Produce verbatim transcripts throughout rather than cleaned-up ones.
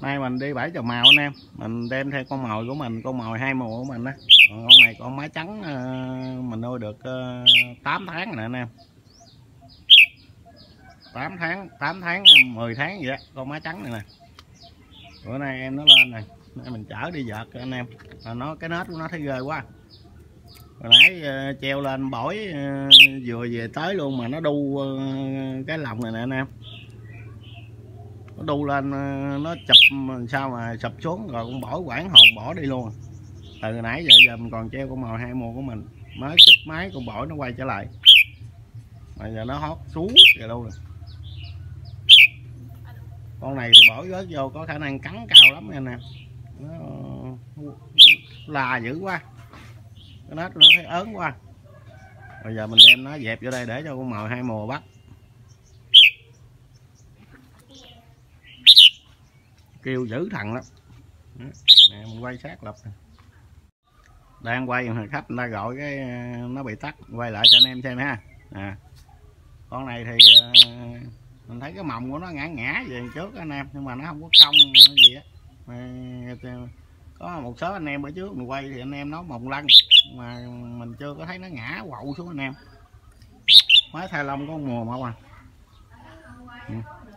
Nay mình đi bãi chào màu anh em, mình đem theo con mồi của mình, con mồi hai mùa của mình đó. Còn con này con má trắng mình nuôi được tám tháng rồi nè anh em. tám tháng, tám tháng, mười tháng vậy đó, con má trắng này nè. Bữa nay em nó lên này, nay mình chở đi vợt anh em. Mà nó cái nết của nó thấy ghê quá. Hồi nãy uh, treo lên bổi uh, vừa về tới luôn mà nó đu uh, cái lồng này nè anh em. Nó đu lên uh, nó chụp sao mà sụp xuống rồi con bổi quảng hồn bỏ đi luôn. Từ nãy giờ giờ mình còn treo con màu hai mùa của mình, mới kích máy con bổi nó quay trở lại. Bây giờ nó hót xuống kìa luôn rồi. Con này thì bỏ rớt vô có khả năng cắn cao lắm nha anh em. Nó là dữ quá, cái nết nó thấy ớn quá. Bây giờ mình đem nó dẹp vô đây để cho con mồi hai mùa bắt. Kêu dữ thằng lắm nè, mình quay sát lập này. Đang quay mà khách người ta gọi cái nó bị tắt, quay lại cho anh em xem ha. À, con này thì mình thấy cái mồng của nó ngã ngã về trước anh em, nhưng mà nó không có cong gì á. Có một số anh em ở trước mình quay thì anh em nói mồng lăn, mà mình chưa có thấy nó ngã quậu xuống anh em. Mới thay lông có mùa mà à. Ừ.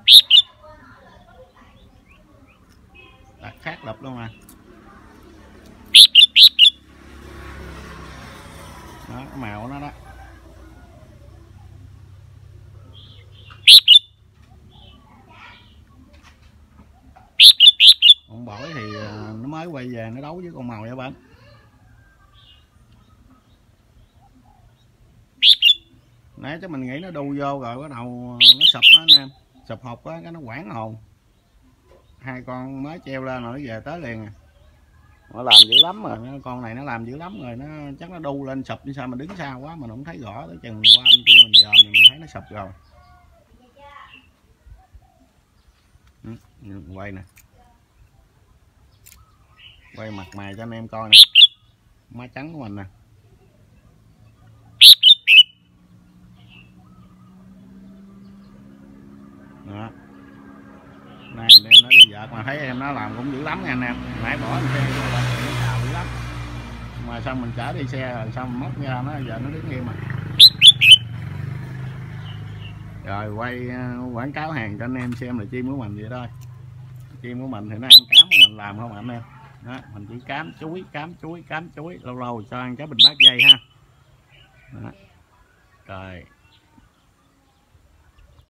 Đặt khác lập luôn mà. Đó, cái màu của nó đó. Con bổi thì nó mới quay về nó đấu với con màu vậy bên. Nãy chứ mình nghĩ nó đu vô rồi bắt đầu nó sụp á anh em, sụp hộp á cái nó quảng hồn. Hai con mới treo lên rồi nó về tới liền à. Nó làm dữ lắm rồi, con này nó làm dữ lắm rồi, nó chắc nó đu lên sụp như sao mà đứng xa quá mình không thấy rõ, tới chừng qua bên kia mình dòm thì mình thấy nó sụp rồi. Ừ, quay nè, quay mặt mày cho anh em coi nè, má trắng của mình nè. Đó. Này mình đem nó đi vợt mà thấy em nó làm cũng dữ lắm nha anh em. Nãy bỏ xe nó cào dữ lắm, mà sao mình chở đi xe rồi sao mình móc ra nó giờ nó đứng im mà. Rồi quay quảng cáo hàng cho anh em xem là chim của mình vậy thôi. Chim của mình thì nó ăn cám của mình làm không anh em. Đó, mình chỉ cám chuối, cám chuối, cám chuối, lâu lâu cho ăn cái bình bát dây ha. Đó. Rồi